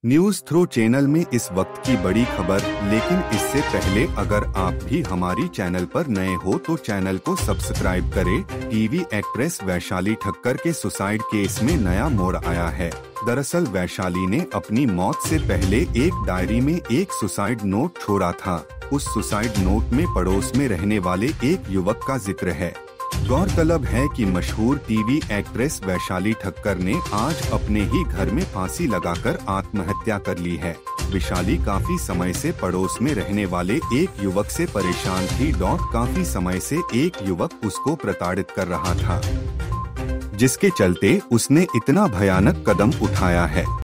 News throw channel में इस वक्त की बड़ी खबर। लेकिन इससे पहले अगर आप भी हमारी चैनल पर नए हो तो चैनल को सब्सक्राइब करें। टीवी एक्ट्रेस वैशाली ठक्कर के सुसाइड केस में नया मोड़ आया है। दरअसल वैशाली ने अपनी मौत से पहले एक डायरी में एक सुसाइड नोट छोड़ा था। उस सुसाइड नोट में पड़ोस में रहने वाले एक युवक का जिक्र है। गौरतलब है कि मशहूर टीवी एक्ट्रेस वैशाली ठक्कर ने आज अपने ही घर में फांसी लगाकर आत्महत्या कर ली है। वैशाली काफी समय से पड़ोस में रहने वाले एक युवक से परेशान थी। काफी समय से एक युवक उसको प्रताड़ित कर रहा था, जिसके चलते उसने इतना भयानक कदम उठाया है।